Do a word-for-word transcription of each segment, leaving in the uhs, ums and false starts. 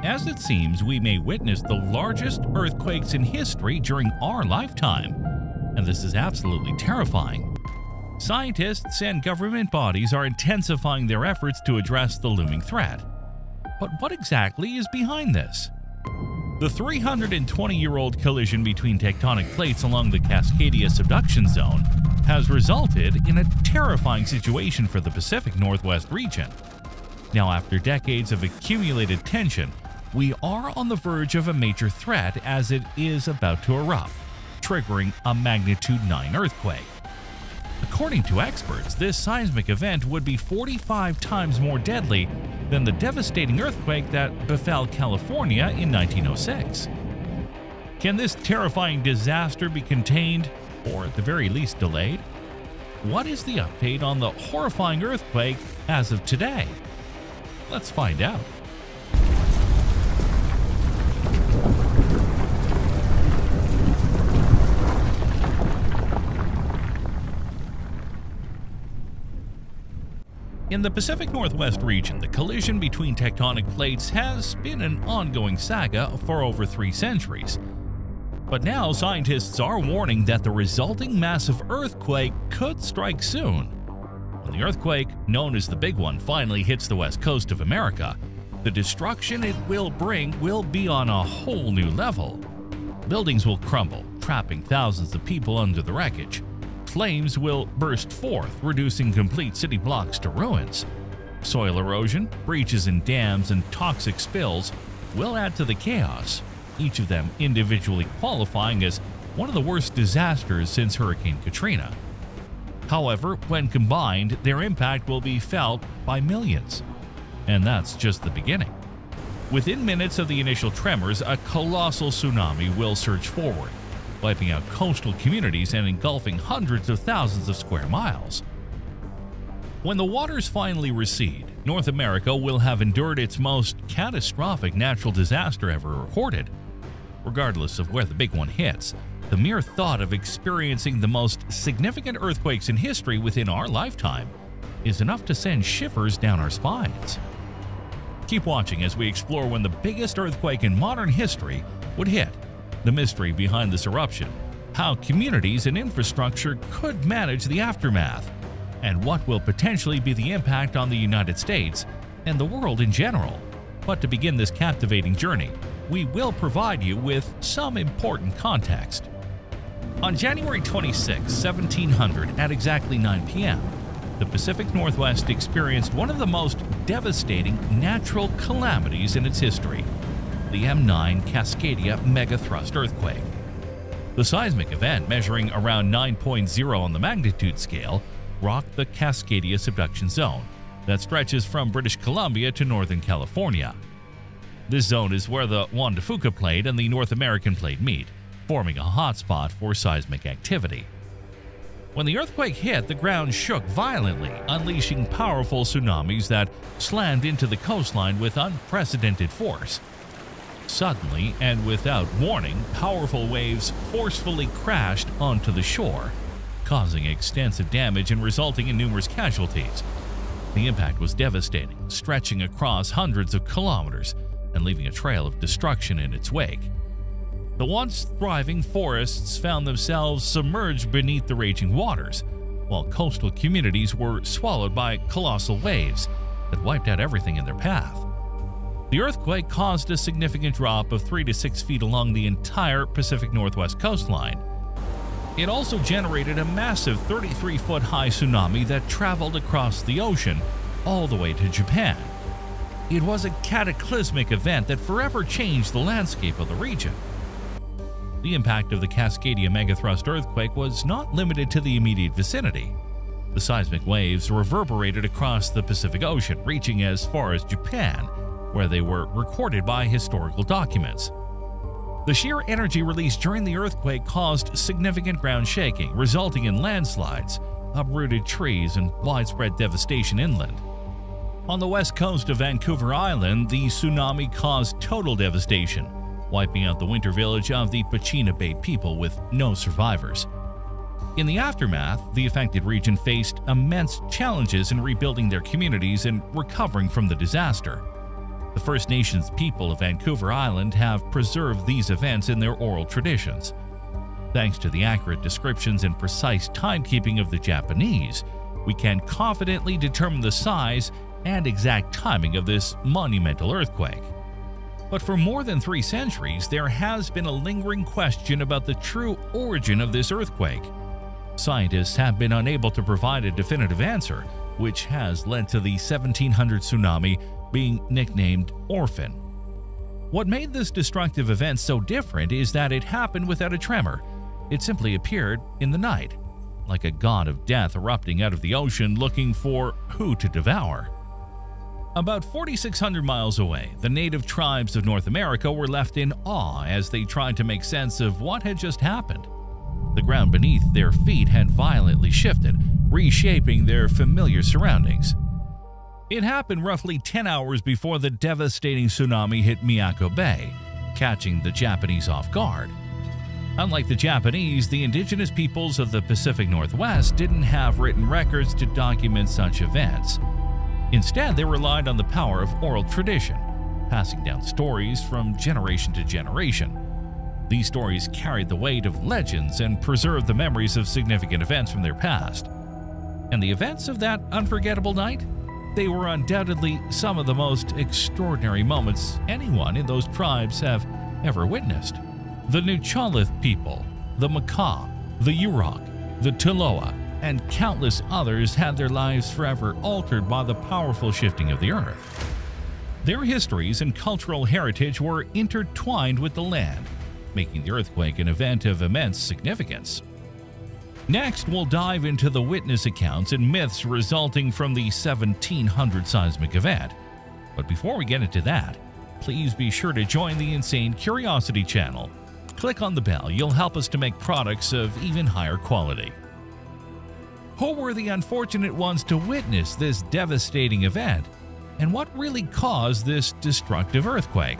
as it seems we may witness the largest earthquakes in history during our lifetime, and this is absolutely terrifying. Scientists and government bodies are intensifying their efforts to address the looming threat. But what exactly is behind this? The three hundred twenty year old collision between tectonic plates along the Cascadia subduction zone has resulted in a terrifying situation for the Pacific Northwest region. Now, after decades of accumulated tension, we are on the verge of a major threat as it is about to erupt, triggering a magnitude nine earthquake. According to experts, this seismic event would be forty-five times more deadly than the devastating earthquake that befell California in nineteen oh six. Can this terrifying disaster be contained, or at the very least delayed? What is the update on the horrifying earthquake as of today? Let's find out. In the Pacific Northwest region, the collision between tectonic plates has been an ongoing saga for over three centuries. But now scientists are warning that the resulting massive earthquake could strike soon. When the earthquake, known as the Big One, finally hits the west coast of America, the destruction it will bring will be on a whole new level. Buildings will crumble, trapping thousands of people under the wreckage. Flames will burst forth, reducing complete city blocks to ruins. Soil erosion, breaches in dams, and toxic spills will add to the chaos, each of them individually qualifying as one of the worst disasters since Hurricane Katrina. However, when combined, their impact will be felt by millions. And that's just the beginning. Within minutes of the initial tremors, a colossal tsunami will surge forward, wiping out coastal communities and engulfing hundreds of thousands of square miles. When the waters finally recede, North America will have endured its most catastrophic natural disaster ever recorded. Regardless of where the Big One hits, the mere thought of experiencing the most significant earthquakes in history within our lifetime is enough to send shivers down our spines. Keep watching as we explore when the biggest earthquake in modern history would hit, the mystery behind this eruption, how communities and infrastructure could manage the aftermath, and what will potentially be the impact on the United States and the world in general. But to begin this captivating journey, we will provide you with some important context. On January twenty-sixth, seventeen hundred, at exactly nine p m, the Pacific Northwest experienced one of the most devastating natural calamities in its history, the M nine Cascadia megathrust earthquake. The seismic event, measuring around nine point zero on the magnitude scale, rocked the Cascadia subduction zone that stretches from British Columbia to Northern California. This zone is where the Juan de Fuca Plate and the North American Plate meet, forming a hotspot for seismic activity. When the earthquake hit, the ground shook violently, unleashing powerful tsunamis that slammed into the coastline with unprecedented force. Suddenly, and without warning, powerful waves forcefully crashed onto the shore, causing extensive damage and resulting in numerous casualties. The impact was devastating, stretching across hundreds of kilometers and leaving a trail of destruction in its wake. The once thriving forests found themselves submerged beneath the raging waters, while coastal communities were swallowed by colossal waves that wiped out everything in their path. The earthquake caused a significant drop of three to six feet along the entire Pacific Northwest coastline. It also generated a massive thirty-three foot high tsunami that traveled across the ocean all the way to Japan. It was a cataclysmic event that forever changed the landscape of the region. The impact of the Cascadia megathrust earthquake was not limited to the immediate vicinity. The seismic waves reverberated across the Pacific Ocean, reaching as far as Japan, where they were recorded by historical documents. The sheer energy released during the earthquake caused significant ground shaking, resulting in landslides, uprooted trees, and widespread devastation inland. On the west coast of Vancouver Island, the tsunami caused total devastation, wiping out the winter village of the Pachina Bay people with no survivors. In the aftermath, the affected region faced immense challenges in rebuilding their communities and recovering from the disaster. The First Nations people of Vancouver Island have preserved these events in their oral traditions. Thanks to the accurate descriptions and precise timekeeping of the Japanese, we can confidently determine the size and exact timing of this monumental earthquake. But for more than three centuries, there has been a lingering question about the true origin of this earthquake. Scientists have been unable to provide a definitive answer, which has led to the seventeen hundred tsunami being nicknamed Orphan. What made this destructive event so different is that it happened without a tremor. It simply appeared in the night, like a god of death erupting out of the ocean looking for who to devour. About forty-six hundred miles away, the native tribes of North America were left in awe as they tried to make sense of what had just happened. The ground beneath their feet had violently shifted, reshaping their familiar surroundings. It happened roughly ten hours before the devastating tsunami hit Miyako Bay, catching the Japanese off guard. Unlike the Japanese, the indigenous peoples of the Pacific Northwest didn't have written records to document such events. Instead, they relied on the power of oral tradition, passing down stories from generation to generation. These stories carried the weight of legends and preserved the memories of significant events from their past. And the events of that unforgettable night? They were undoubtedly some of the most extraordinary moments anyone in those tribes have ever witnessed. The Nuu-Chah-Nulth people, the Makah, the Yurok, the Tolowa, and countless others had their lives forever altered by the powerful shifting of the earth. Their histories and cultural heritage were intertwined with the land, making the earthquake an event of immense significance. Next, we'll dive into the witness accounts and myths resulting from the seventeen hundred seismic event. But before we get into that, please be sure to join the Insane Curiosity channel. Click on the bell, you'll help us to make products of even higher quality. Who were the unfortunate ones to witness this devastating event, and what really caused this destructive earthquake?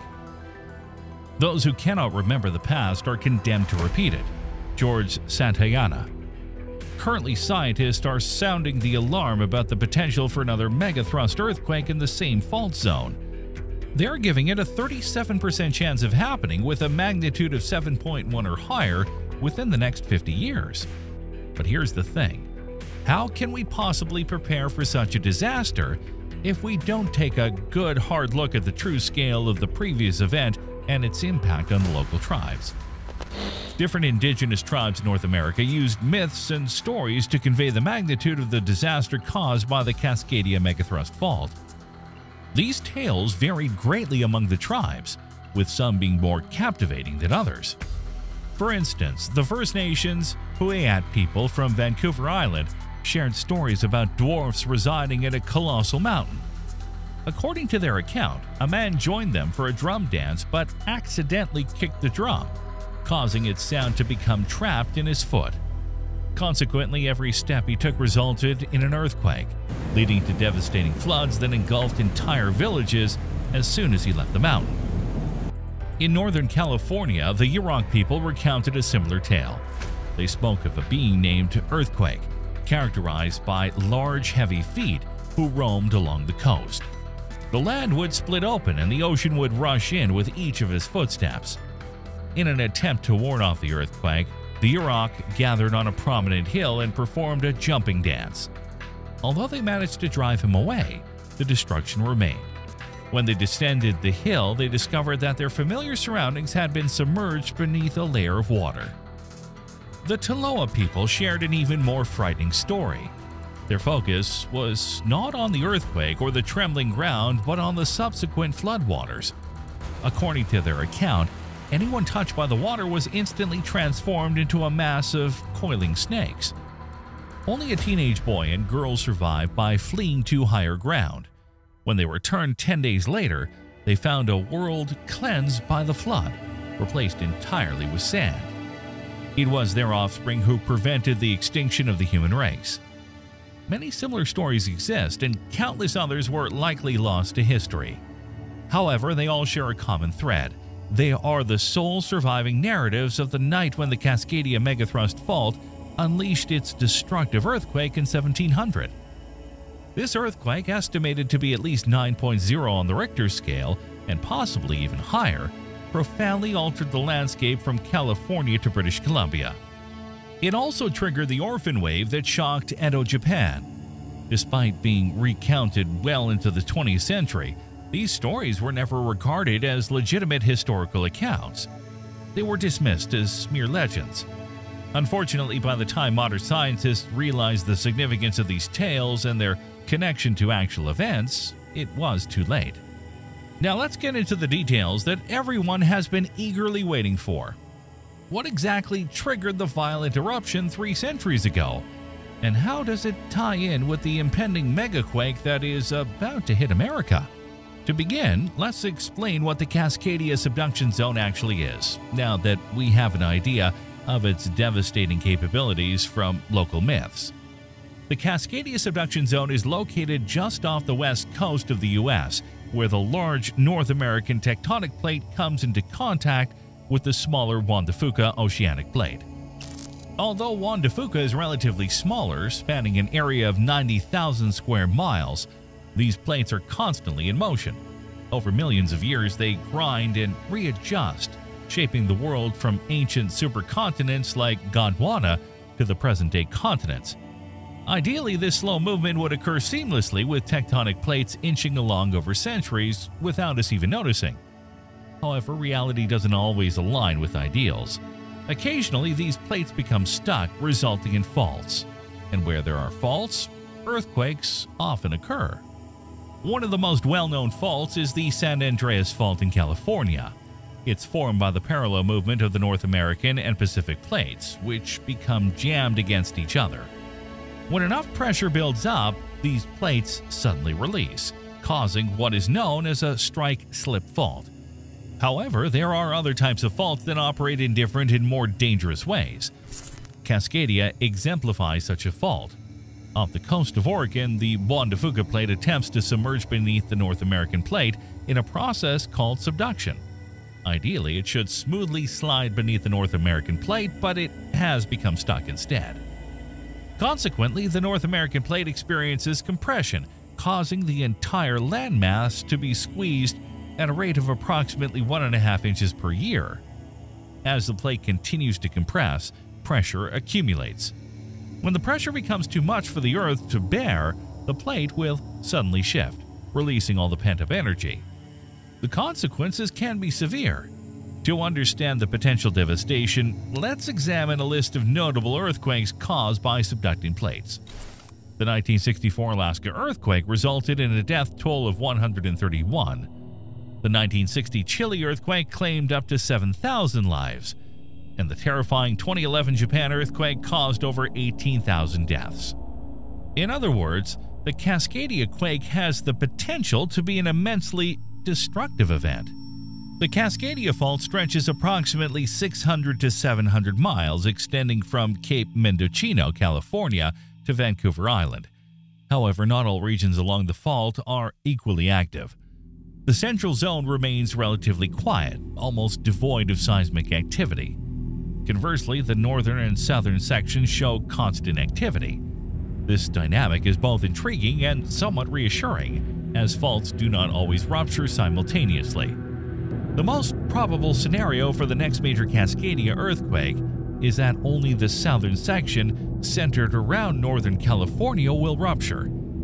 Those who cannot remember the past are condemned to repeat it. George Santayana. Currently, scientists are sounding the alarm about the potential for another megathrust earthquake in the same fault zone. They're giving it a thirty-seven percent chance of happening with a magnitude of seven point one or higher within the next fifty years. But here's the thing. How can we possibly prepare for such a disaster if we don't take a good hard look at the true scale of the previous event and its impact on the local tribes? Different indigenous tribes in North America used myths and stories to convey the magnitude of the disaster caused by the Cascadia megathrust fault. These tales varied greatly among the tribes, with some being more captivating than others. For instance, the First Nations Huayat people from Vancouver Island shared stories about dwarfs residing in a colossal mountain. According to their account, a man joined them for a drum dance but accidentally kicked the drum, causing its sound to become trapped in his foot. Consequently, every step he took resulted in an earthquake, leading to devastating floods that engulfed entire villages as soon as he left the mountain. In Northern California, the Yurok people recounted a similar tale. They spoke of a being named Earthquake, characterized by large, heavy feet who roamed along the coast. The land would split open and the ocean would rush in with each of his footsteps. In an attempt to ward off the earthquake, the Yurok gathered on a prominent hill and performed a jumping dance. Although they managed to drive him away, the destruction remained. When they descended the hill, they discovered that their familiar surroundings had been submerged beneath a layer of water. The Tolowa people shared an even more frightening story. Their focus was not on the earthquake or the trembling ground, but on the subsequent floodwaters. According to their account, anyone touched by the water was instantly transformed into a mass of coiling snakes. Only a teenage boy and girl survived by fleeing to higher ground. When they returned ten days later, they found a world cleansed by the flood, replaced entirely with sand. It was their offspring who prevented the extinction of the human race. Many similar stories exist, and countless others were likely lost to history. However, they all share a common thread. They are the sole surviving narratives of the night when the Cascadia megathrust fault unleashed its destructive earthquake in seventeen hundred. This earthquake, estimated to be at least nine point zero on the Richter scale and possibly even higher, profoundly altered the landscape from California to British Columbia. It also triggered the orphan wave that shocked Edo, Japan. Despite being recounted well into the twentieth century, these stories were never regarded as legitimate historical accounts. They were dismissed as mere legends. Unfortunately, by the time modern scientists realized the significance of these tales and their connection to actual events, it was too late. Now let's get into the details that everyone has been eagerly waiting for. What exactly triggered the violent eruption three centuries ago? And how does it tie in with the impending megaquake that is about to hit America? To begin, let's explain what the Cascadia subduction zone actually is, now that we have an idea of its devastating capabilities from local myths. The Cascadia subduction zone is located just off the west coast of the U S, where the large North American tectonic plate comes into contact with the smaller Juan de Fuca oceanic plate. Although Juan de Fuca is relatively smaller, spanning an area of ninety thousand square miles, these plates are constantly in motion. Over millions of years, they grind and readjust, shaping the world from ancient supercontinents like Gondwana to the present-day continents. Ideally, this slow movement would occur seamlessly with tectonic plates inching along over centuries without us even noticing. However, reality doesn't always align with ideals. Occasionally, these plates become stuck, resulting in faults. And where there are faults, earthquakes often occur. One of the most well-known faults is the San Andreas Fault in California. It's formed by the parallel movement of the North American and Pacific plates, which become jammed against each other. When enough pressure builds up, these plates suddenly release, causing what is known as a strike-slip fault. However, there are other types of faults that operate in different and more dangerous ways. Cascadia exemplifies such a fault. Off the coast of Oregon, the Juan de Fuca plate attempts to submerge beneath the North American plate in a process called subduction. Ideally, it should smoothly slide beneath the North American plate, but it has become stuck instead. Consequently, the North American plate experiences compression, causing the entire landmass to be squeezed at a rate of approximately one and a half inches per year. As the plate continues to compress, pressure accumulates. When the pressure becomes too much for the Earth to bear, the plate will suddenly shift, releasing all the pent-up energy. The consequences can be severe. To understand the potential devastation, let's examine a list of notable earthquakes caused by subducting plates. The nineteen sixty-four Alaska earthquake resulted in a death toll of one hundred thirty-one. The nineteen sixty Chile earthquake claimed up to seven thousand lives, and the terrifying twenty eleven Japan earthquake caused over eighteen thousand deaths. In other words, the Cascadia quake has the potential to be an immensely destructive event. The Cascadia Fault stretches approximately six hundred to seven hundred miles, extending from Cape Mendocino, California, to Vancouver Island. However, not all regions along the fault are equally active. The central zone remains relatively quiet, almost devoid of seismic activity. Conversely, the northern and southern sections show constant activity. This dynamic is both intriguing and somewhat reassuring, as faults do not always rupture simultaneously. The most probable scenario for the next major Cascadia earthquake is that only the southern section, centered around Northern California, will rupture.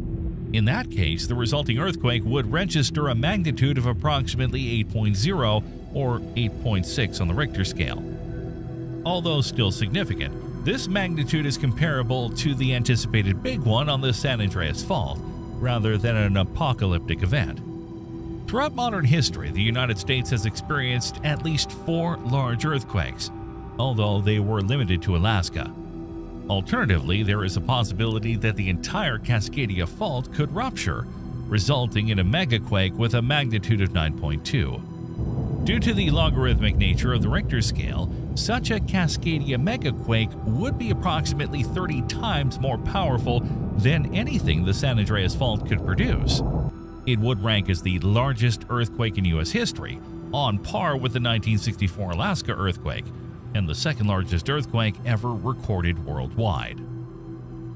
In that case, the resulting earthquake would register a magnitude of approximately eight point zero or eight point six on the Richter scale. Although still significant, this magnitude is comparable to the anticipated big one on the San Andreas Fault, rather than an apocalyptic event. Throughout modern history, the United States has experienced at least four large earthquakes, although they were limited to Alaska. Alternatively, there is a possibility that the entire Cascadia Fault could rupture, resulting in a megaquake with a magnitude of nine point two. Due to the logarithmic nature of the Richter scale, such a Cascadia megaquake would be approximately thirty times more powerful than anything the San Andreas Fault could produce. It would rank as the largest earthquake in U S history, on par with the nineteen sixty-four Alaska earthquake, and the second largest earthquake ever recorded worldwide.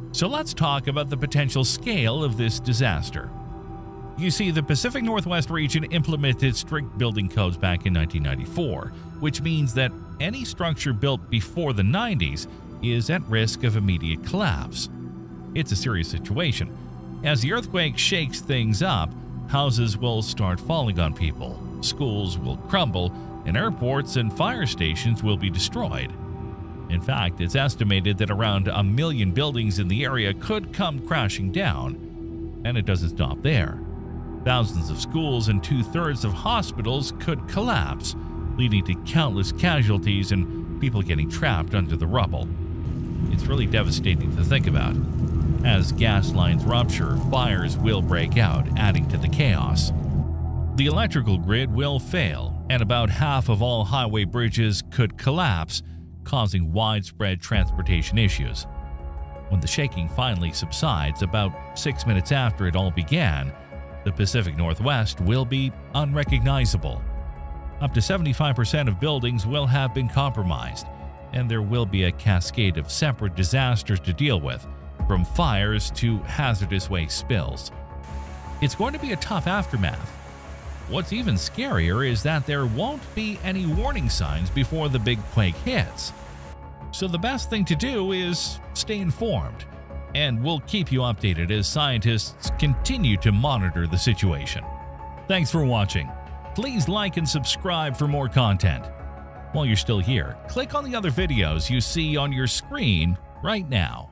So let's talk about the potential scale of this disaster. You see, the Pacific Northwest region implemented strict building codes back in nineteen ninety-four, which means that any structure built before the nineties is at risk of immediate collapse. It's a serious situation. As the earthquake shakes things up, houses will start falling on people, schools will crumble, and airports and fire stations will be destroyed. In fact, it's estimated that around a million buildings in the area could come crashing down. And it doesn't stop there. Thousands of schools and two-thirds of hospitals could collapse, leading to countless casualties and people getting trapped under the rubble. It's really devastating to think about. As gas lines rupture, fires will break out, adding to the chaos. The electrical grid will fail, and about half of all highway bridges could collapse, causing widespread transportation issues. When the shaking finally subsides, about six minutes after it all began, the Pacific Northwest will be unrecognizable. Up to seventy-five percent of buildings will have been compromised, and there will be a cascade of separate disasters to deal with, from fires to hazardous waste spills. It's going to be a tough aftermath. What's even scarier is that there won't be any warning signs before the big quake hits. So the best thing to do is stay informed, and we'll keep you updated as scientists continue to monitor the situation. Thanks for watching. Please like and subscribe for more content. While you're still here, click on the other videos you see on your screen right now.